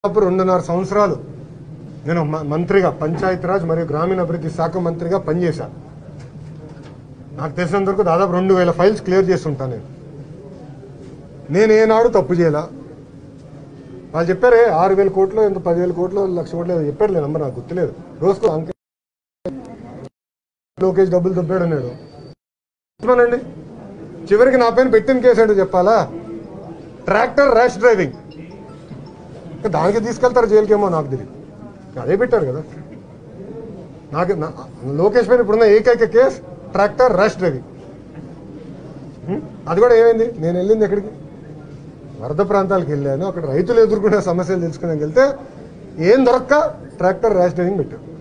2.5 సంవత్సరాలు నేను మంత్రిగా పంచాయతీరాజ్ మరియు గ్రామీణాభివృద్ధి శాఖ మంత్రిగా పనిచేశాను. నాకు తెలిసినంత వరకు దాదాపు 2000 ఫైల్స్ క్లియర్ చేస్తుంటాను. నేను ఏనాడు తప్పు చేయాల. వాళ్ళు చెప్పారే 6,000 కోట్లు ఎంత 10,000 కోట్లు 1,00,000 కోట్లు చెప్పారు. నెంబర్ నాకు గుర్తులేదు. రోజుకు లోకేష్ డబ్బులు దొబ్బాడు అన్నాడు. అండి చివరికి నా పైన పెట్టిన కేసు అంటే చెప్పాలా? Tractor rash driving. దానికి తీసుకెళ్తారు జైలుకేమో నాకు తెలియదు. అదే పెట్టారు కదా. నాకు లోకేష్ పైన ఇప్పుడున్న ఏకైక కేసు ట్రాక్టర్ ర్యాష్ డ్రైవింగ్. అది కూడా ఏమైంది? నేను వెళ్ళింది ఎక్కడికి? వరద ప్రాంతాలకు వెళ్ళాను. అక్కడ రైతులు ఎదుర్కొనే సమస్యలు తెలుసుకునే వెళ్తే ఏం దొరక్క ట్రాక్టర్ ర్యాష్ డ్రైవింగ్ పెట్టారు.